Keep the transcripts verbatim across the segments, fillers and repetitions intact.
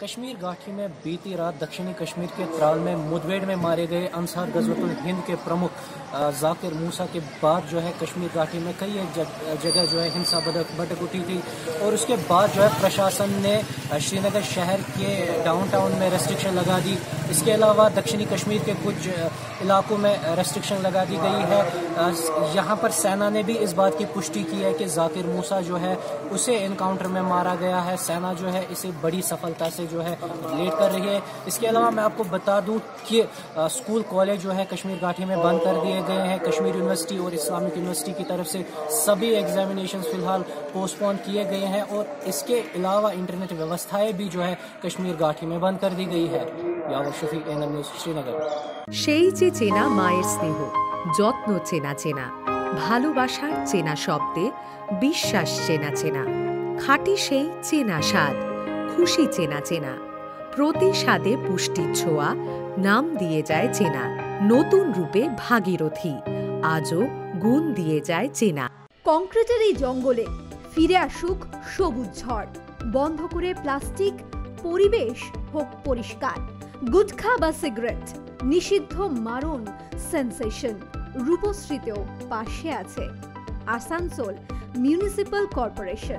कश्मीर घाटी में बीती रात दक्षिणी कश्मीर के त्राल में मुठभेड़ में मारे गए अंसार गज़वतुल हिंद के प्रमुख जाकिर मूसा के बाद जो है कश्मीर घाटी में कई एक जगह जो है हिंसा भड़क उठी थी और उसके बाद जो है प्रशासन ने श्रीनगर शहर के डाउनटाउन में रेस्ट्रिक्शन लगा दी। इसके अलावा दक्षिणी कश्मीर के कुछ इलाकों में रेस्ट्रिक्शन लगा दी गई है। यहाँ पर सेना ने भी इस बात की पुष्टि की है कि जाकिर मूसा जो है उसे एनकाउंटर में मारा गया है। सेना जो है इसे बड़ी सफलता से जो है लेट कर रही है। इसके अलावा मैं आपको बता दूं कि स्कूल कॉलेज जो है कश्मीर घाटी में बंद कर दिए गए हैं। कश्मीर यूनिवर्सिटी और इस्लामिक यूनिवर्सिटी की तरफ से सभी एग्जामिनेशन फिलहाल पोस्टपोन किए गए हैं और इसके अलावा इंटरनेट व्यवस्थाएं भी जो है कश्मीर घाटी में बंद कर दी गई है। Yawar Shafiq, N M news, Srinagar. সেই যে চেনা মায়ের স্নেহ, যত্ন চেনা চেনা, ভালোবাসার চেনা শব্দে বিশ্বাস চেনা চেনা, খাঁটি সেই চেনা স্বাদ, খুশি চেনা চেনা, প্রতি স্বাদে পুষ্টির ছোঁয়া, নাম দিয়ে যায় চেনা, নতুন রূপে ভাগীরথী, আজও গুণ দিয়ে যায় চেনা। কংক্রিটের এই জঙ্গলে ফিরে আসুক সবুজ ঝড়, বন্ধ করে প্লাস্টিক, পরিবেশ হোক পরিষ্কার। গুটখা বা সিগারেট নিষিদ্ধ মারণ সেন্সেশন রূপশ্রীতেও পাশে আছে আসানসোল মিউনিসিপাল কর্পোরেশন।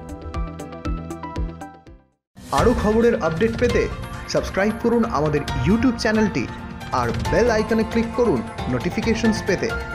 আরও খবরের আপডেট পেতে সাবস্ক্রাইব করুন আমাদের ইউটিউব চ্যানেলটি আর বেল আইকনে ক্লিক করুন নোটিফিকেশনস পেতে।